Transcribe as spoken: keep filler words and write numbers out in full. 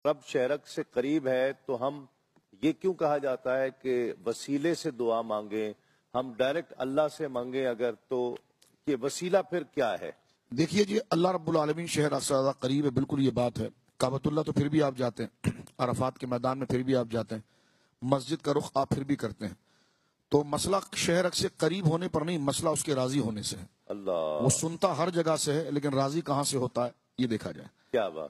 रब शहरक से करीब है तो हम ये क्यों कहा जाता है कि वसीले से दुआ मांगे, हम डायरेक्ट अल्लाह से मांगे अगर, तो ये वसीला फिर क्या है? देखिए जी, अल्लाह रब्बुल आलमीन शहर से ज्यादा करीब है, बिल्कुल ये बात है। काबतुल्लाह तो फिर भी आप जाते हैं, अरफात के मैदान में फिर भी आप जाते हैं, मस्जिद का रुख आप फिर भी करते हैं। तो मसला शहर से करीब होने पर नहीं, मसला उसके राजी होने से है। अल्लाह, वो सुनता हर जगह से है, लेकिन राजी कहाँ से होता है ये देखा जाए। क्या बात।